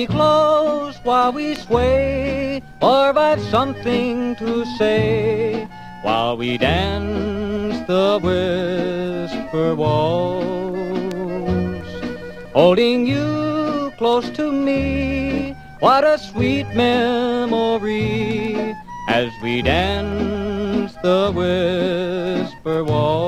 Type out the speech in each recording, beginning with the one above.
me close while we sway, for I've something to say, while we dance the whisper waltz. Holding you close to me, what a sweet memory, as we dance the whisper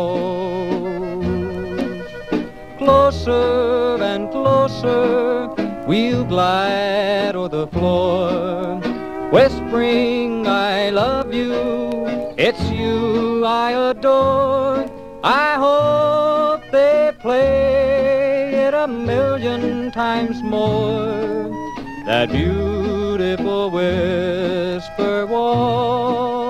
waltz. Closer and closer, we'll glide o'er the floor, whispering I love you, it's you I adore. I hope they play it 1,000,000 times more, that beautiful whisper waltz.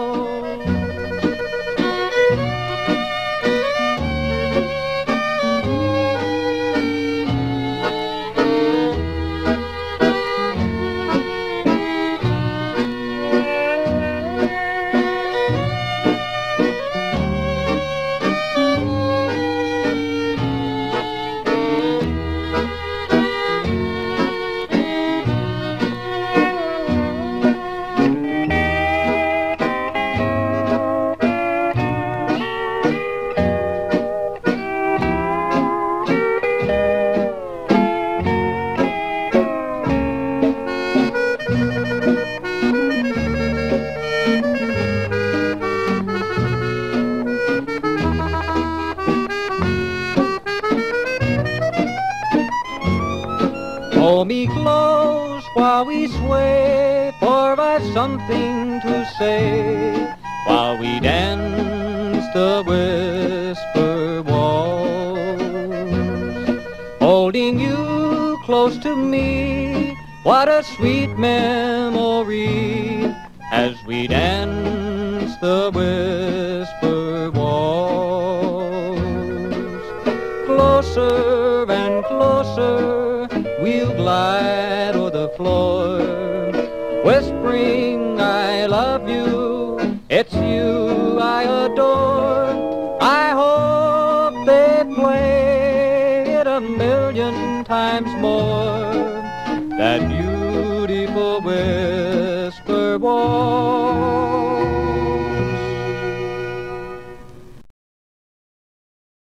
Hold me close while we sway, for I've something to say, while we dance the whisper waltz. Holding you close to me, what a sweet memory, as we dance the whisper waltz. Closer and closer, we'll glide o'er the floor, whispering I love you, it's you I adore. I hope they play it 1,000,000 times more, that beautiful whisper waltz.